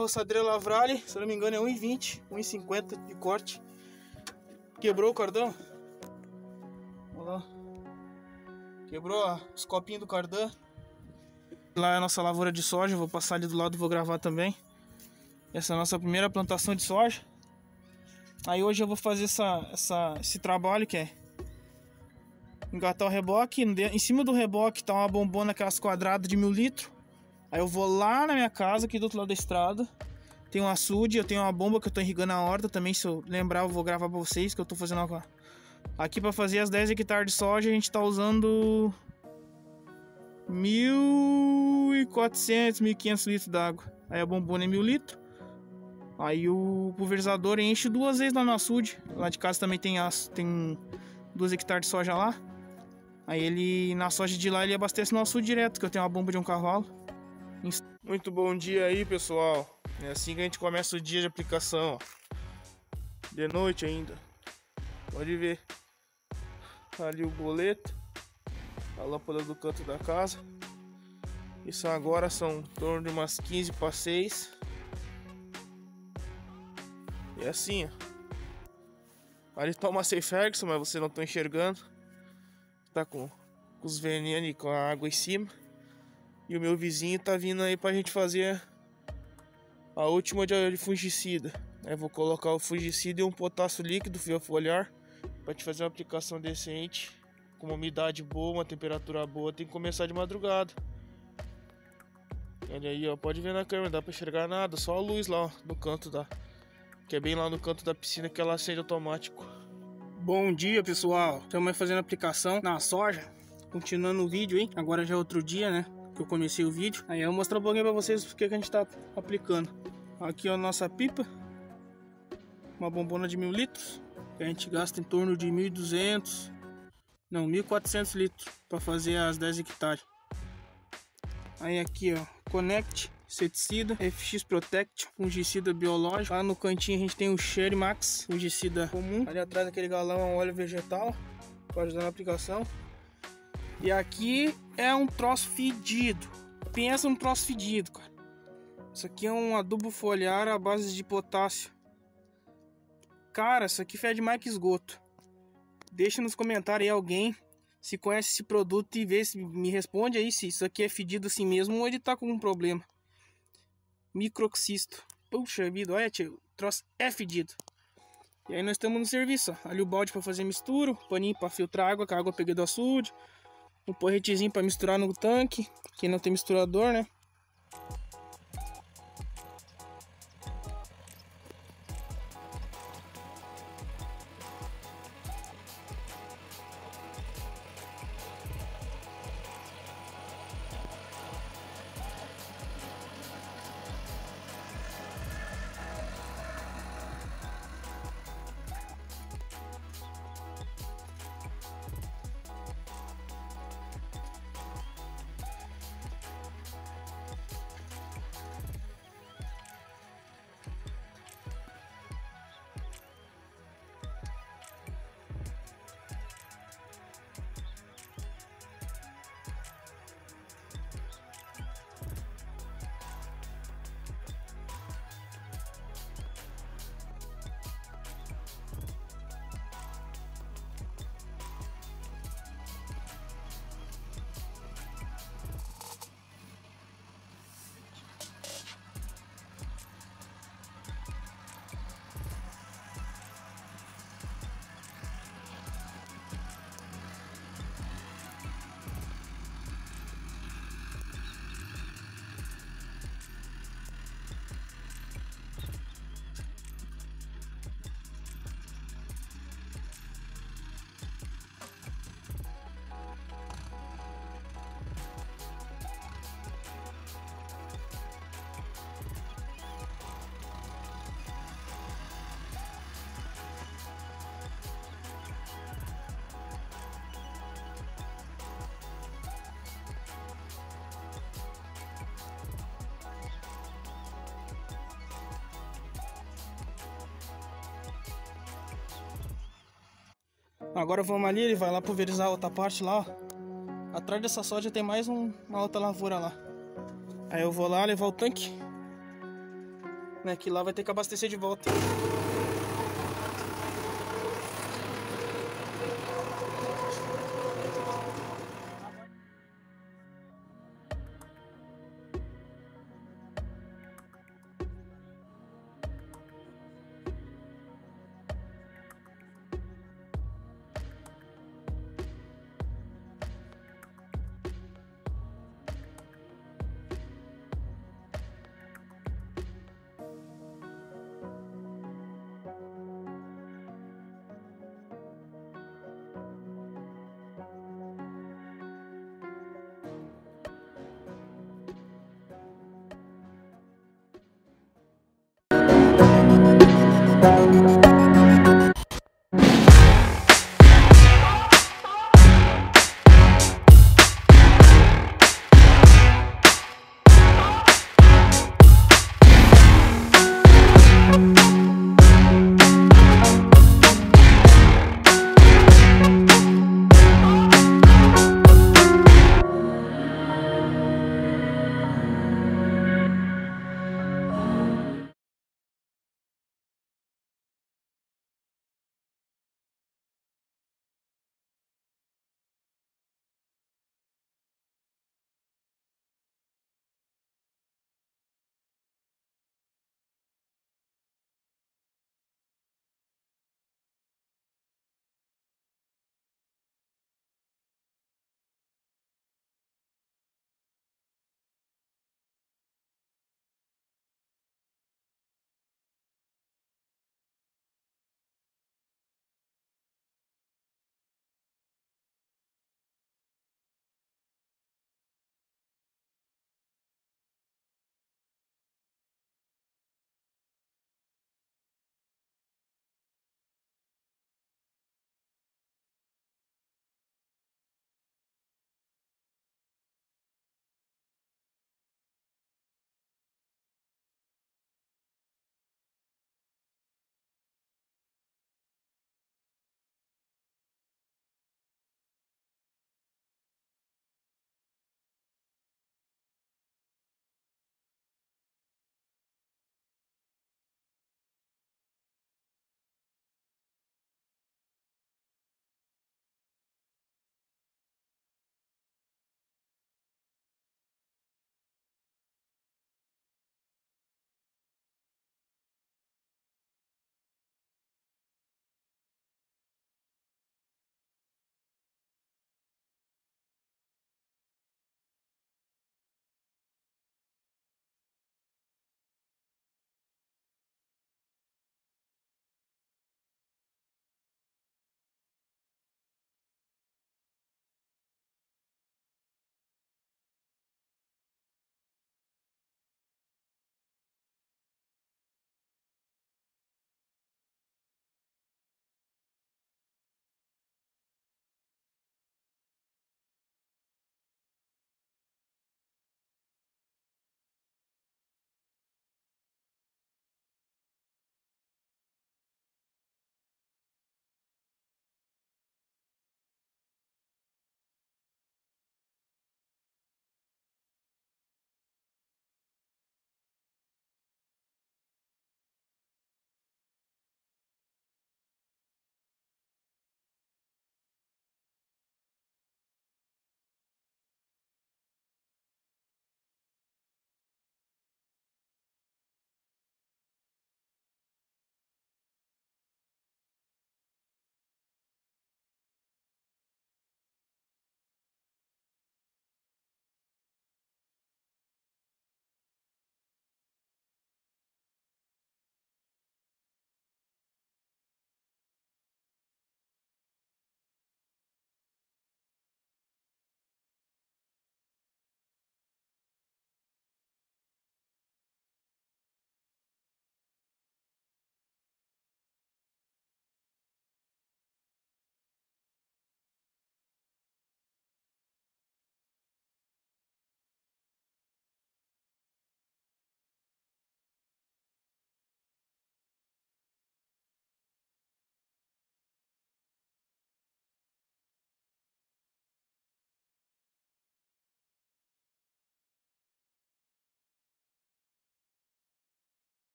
roçadeira Lavrale, se eu não me engano é 1,20, 1,50 de corte. Quebrou o cordão. Olha lá. Quebrou os copinhos do cardan. Lá é a nossa lavoura de soja, vou passar ali do lado e vou gravar também. Essa é a nossa primeira plantação de soja. Aí hoje eu vou fazer esse trabalho que é engatar o reboque. Em cima do reboque tá uma bombona, aquelas quadradas de 1000 litros. Aí eu vou lá na minha casa, aqui do outro lado da estrada. Tem um açude, eu tenho uma bomba que eu tô irrigando a horta também. Se eu lembrar eu vou gravar pra vocês, que eu tô fazendo aqui pra fazer as 10 hectares de soja. A gente tá usando 1.400, 1.500 litros d'água. Aí a bombona é 1000 litros. Aí o pulverizador enche 2 vezes lá no açude. Lá de casa também tem 2 hectares de soja lá. Aí ele, na soja de lá, ele abastece no açude direto, que eu tenho uma bomba de um cavalo. Muito bom dia aí, pessoal. É assim que a gente começa o dia de aplicação, ó. De noite ainda. Pode ver. Ali o boleto. A lâmpada do canto da casa. Isso agora são em torno de umas 15 para 6. E assim, ó. Ali tá uma Safe Ferguson, mas você não tá enxergando. Tá com os venenos e com a água em cima. E o meu vizinho tá vindo aí pra gente fazer a última de fungicida. Aí vou colocar o fungicida e um potássio líquido foliar pra te fazer uma aplicação decente, com uma umidade boa, uma temperatura boa. Tem que começar de madrugada. Olha aí, ó, pode ver na câmera, não dá pra enxergar nada, só a luz lá, ó, no canto que é bem lá no canto da piscina, que ela acende automático. Bom dia, pessoal. Estamos fazendo aplicação na soja. Continuando o vídeo, hein? Agora já é outro dia, né? Que eu comecei o vídeo. Aí eu vou mostrar um pouquinho pra vocês o que a gente tá aplicando. Aqui ó, a nossa pipa. Uma bombona de 1000 litros. Que a gente gasta em torno de 1.200, não, 1.400 litros para fazer as 10 hectares. Aí aqui ó, Connect, inseticida, FX Protect, fungicida biológico. Lá no cantinho a gente tem o Sherry Max, fungicida comum. Ali atrás daquele galão é um óleo vegetal, para ajudar na aplicação. E aqui é um troço fedido. Pensa num troço fedido, cara. Isso aqui é um adubo foliar à base de potássio. Cara, isso aqui fede mais que esgoto. Deixa nos comentários aí alguém se conhece esse produto e vê se me responde aí se isso aqui é fedido assim mesmo ou ele tá com um problema. Microxisto. Puxa vida, olha tio, o troço é fedido. E aí nós estamos no serviço, ó. Ali o balde para fazer mistura, paninho para filtrar água, que a água eu peguei do açude. Um porretezinho para misturar no tanque, que não tem misturador, né? Agora vamos ali, ele vai lá pulverizar a outra parte lá, ó. Atrás dessa soja tem mais uma outra lavoura lá. Aí eu vou lá levar o tanque né? Que lá vai ter que abastecer de volta.